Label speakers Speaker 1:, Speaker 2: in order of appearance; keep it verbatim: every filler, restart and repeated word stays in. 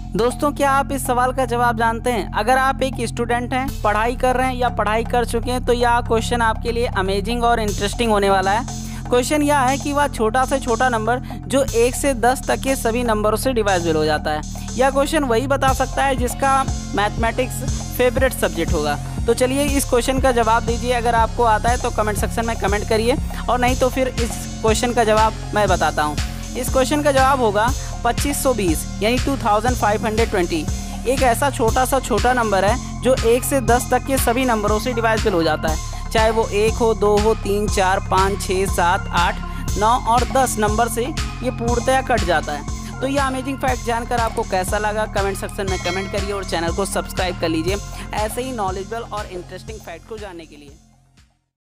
Speaker 1: दोस्तों, क्या आप इस सवाल का जवाब जानते हैं? अगर आप एक स्टूडेंट हैं, पढ़ाई कर रहे हैं या पढ़ाई कर चुके हैं, तो यह क्वेश्चन आपके लिए अमेजिंग और इंटरेस्टिंग होने वाला है। क्वेश्चन यह है कि वह छोटा से छोटा नंबर जो एक से दस तक के सभी नंबरों से डिवाइजिबल हो जाता है। यह क्वेश्चन वही बता सकता है जिसका मैथमेटिक्स फेवरेट सब्जेक्ट होगा। तो चलिए इस क्वेश्चन का जवाब दीजिए। अगर आपको आता है तो कमेंट सेक्शन में कमेंट करिए, और नहीं तो फिर इस क्वेश्चन का जवाब मैं बताता हूँ। इस क्वेश्चन का जवाब होगा पच्चीस सौ बीस यानी two thousand five hundred twenty. एक ऐसा छोटा सा छोटा नंबर है जो एक से दस तक के सभी नंबरों से डिवाइजिबल हो जाता है, चाहे वो एक हो, दो हो, तीन, चार, पाँच, छः, सात, आठ, नौ और दस नंबर से ये पूर्णतया कट जाता है। तो ये अमेजिंग फैक्ट जानकर आपको कैसा लगा, कमेंट सेक्शन में कमेंट करिए और चैनल को सब्सक्राइब कर लीजिए ऐसे ही नॉलेजेबल और इंटरेस्टिंग फैक्ट को जानने के लिए।